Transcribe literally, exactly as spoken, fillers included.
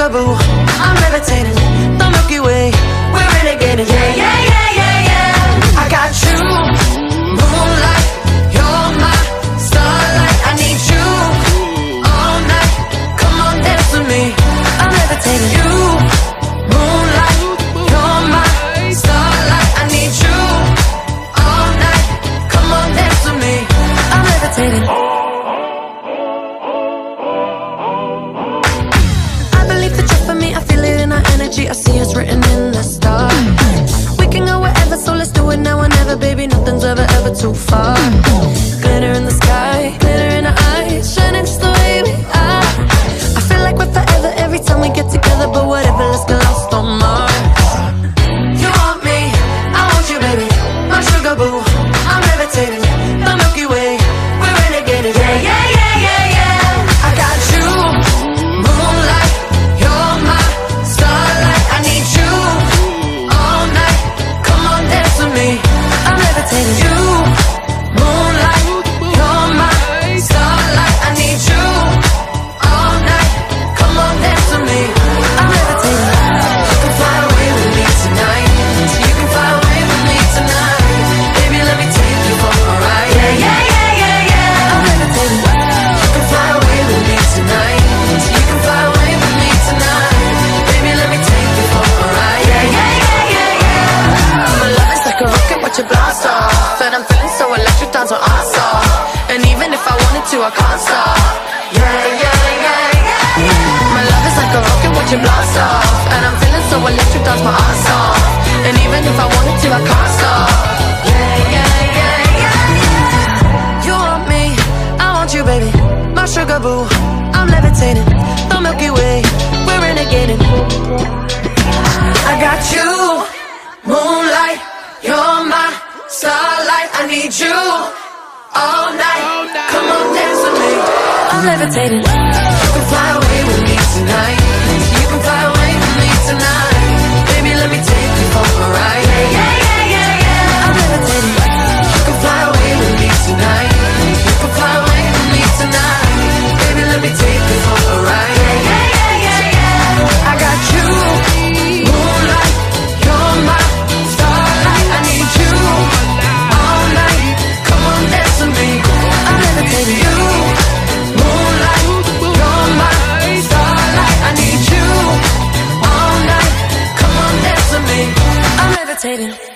sugar boo, I'm levitating. The Milky Way, we're renegading. Yeah, yeah, yeah, yeah, yeah. I got you, moonlight, you're my starlight. I need you all night. Come on, dance with me. I'm levitating. You, moonlight, you're my starlight. I need you all night. Come on, dance with me. I'm levitating. I see us written in the stars. We can go wherever, so let's do it now or never. Baby, nothing's ever, ever too far. Glitter in the sky, glitter in our eyes, shining just the way we are. I feel like we're forever every time we get together. But whatever, let's get lost on Mars. You want me, I want you, baby. My sugar boo, I'm levitating. The Milky Way, we're renegading. Yeah, yeah, yeah, yeah, yeah. I got you, moonlight, you're my starlight. I need you all night. Come on, dance with me. I'm levitating. You, moonlight, you're my starlight. I need you all night. Come on, dance with me. I'm levitating. You can fly away with me tonight. You can fly away with me tonight. Baby, let me take you for a ride. Yeah, yeah, yeah, yeah, yeah. I'm levitating. You can fly away with me tonight. You can fly away with me tonight. Baby, let me take you for a ride. Yeah, yeah, yeah, yeah, yeah. My love is like a rocket, watch it blast off. And I'm feeling so electric, dance on our off. And even if I wanted to, I can't stop. Yeah, yeah, yeah, yeah. My love is like a rocket, watch it blast off. And I'm feeling so electric, dance my ass off. And even if I wanted to, I can't stop. Yeah, yeah, yeah, yeah. You want me, I want you, baby. My sugar boo, I'm levitating. The Milky Way, we're renegading. I got you, moonlight, you're my starlight. I need you all night. Come on, dance with me. I'm levitating. You can fly away with me tonight. You can fly away with me tonight. Baby, let me take you for a ride. Yeah, yeah, yeah, yeah, yeah. I'm levitating. You can fly away with me tonight. You can fly away with me tonight. Baby, let me take you for a ride. Yeah, yeah, yeah, yeah, yeah. I got you, moonlight, you're my starlight. I need you all night. Come on, dance with me. I'm levitating. You, moonlight, you're my starlight. I need you all night. Come on, dance with me. I'm levitating.